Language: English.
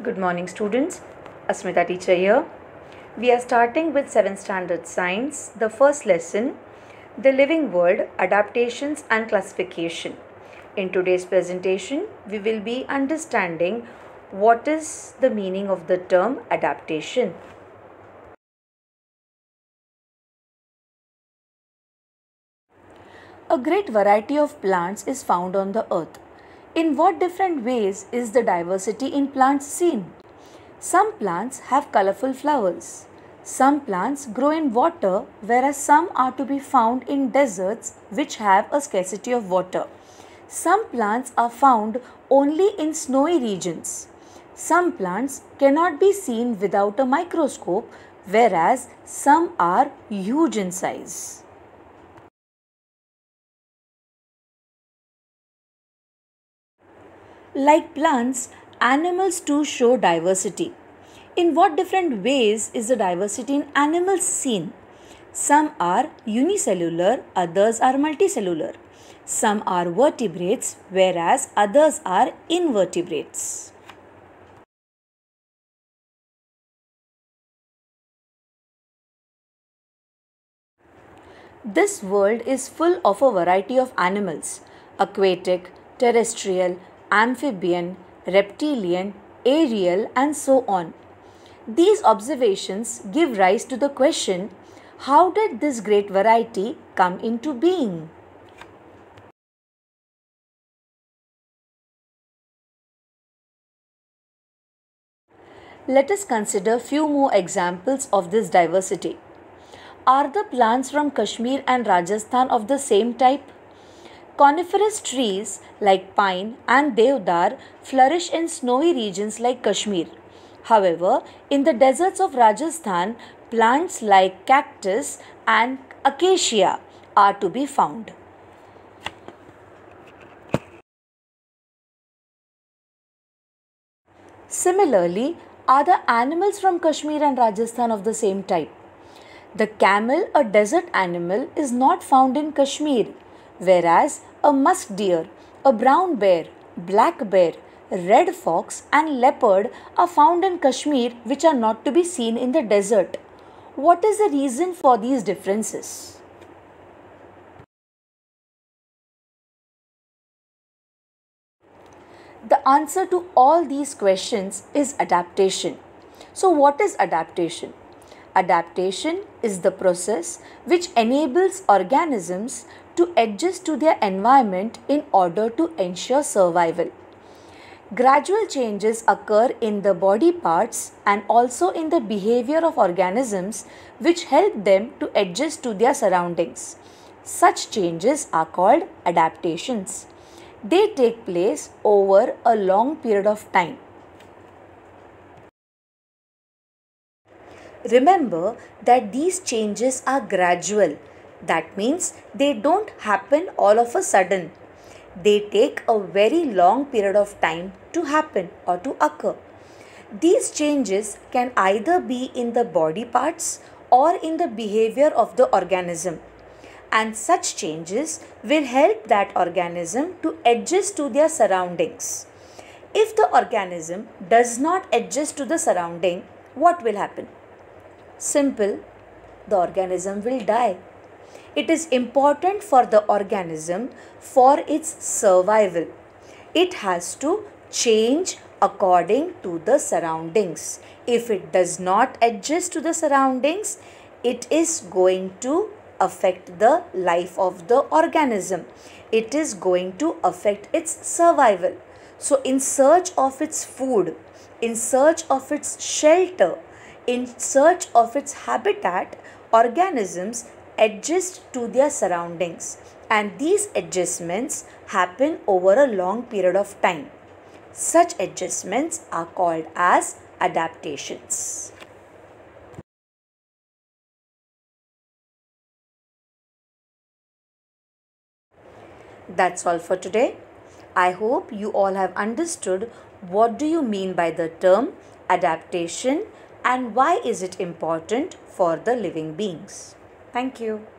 Good morning students, Asmita teacher here. We are starting with 7th standard science, the first lesson, the living world, adaptations and classification. In today's presentation, we will be understanding what is the meaning of the term adaptation. A great variety of plants is found on the earth. In what different ways is the diversity in plants seen? Some plants have colorful flowers. Some plants grow in water, whereas some are to be found in deserts which have a scarcity of water. Some plants are found only in snowy regions. Some plants cannot be seen without a microscope, whereas some are huge in size. Like plants, animals too show diversity. In what different ways is the diversity in animals seen? Some are unicellular, others are multicellular. Some are vertebrates, whereas others are invertebrates. This world is full of a variety of animals: aquatic, terrestrial, amphibian, reptilian, aerial, and so on. These observations give rise to the question, how did this great variety come into being? Let us consider few more examples of this diversity. Are the plants from Kashmir and Rajasthan of the same type? Coniferous trees like pine and deodar flourish in snowy regions like Kashmir. However, in the deserts of Rajasthan, plants like cactus and acacia are to be found. Similarly, are the animals from Kashmir and Rajasthan of the same type? The camel, a desert animal, is not found in Kashmir, whereas a musk deer, a brown bear, black bear, red fox and leopard are found in Kashmir, which are not to be seen in the desert. What is the reason for these differences? The answer to all these questions is adaptation. So what is adaptation? Adaptation is the process which enables organisms to adjust to their environment in order to ensure survival. Gradual changes occur in the body parts and also in the behavior of organisms which help them to adjust to their surroundings. Such changes are called adaptations. They take place over a long period of time. Remember that these changes are gradual. That means they don't happen all of a sudden. They take a very long period of time to happen or to occur. These changes can either be in the body parts or in the behavior of the organism. And such changes will help that organism to adjust to their surroundings. If the organism does not adjust to the surrounding, what will happen? Simple, the organism will die. It is important for the organism for its survival. It has to change according to the surroundings. If it does not adjust to the surroundings, it is going to affect the life of the organism. It is going to affect its survival. So in search of its food, in search of its shelter, in search of its habitat, organisms adjust to their surroundings, and these adjustments happen over a long period of time. Such adjustments are called as adaptations. That's all for today. I hope you all have understood what do you mean by the term adaptation and why is it important for the living beings. Thank you.